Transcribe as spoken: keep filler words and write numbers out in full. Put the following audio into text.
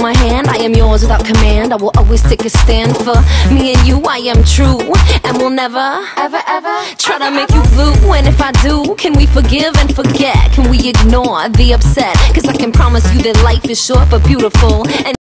my hand, I am yours without command. I will always take a stand for me and you. I am true and will never, ever, ever try to make you blue. And if I do, can we forgive and forget? Can we ignore the upset? Cause I can promise you that life is short but beautiful. And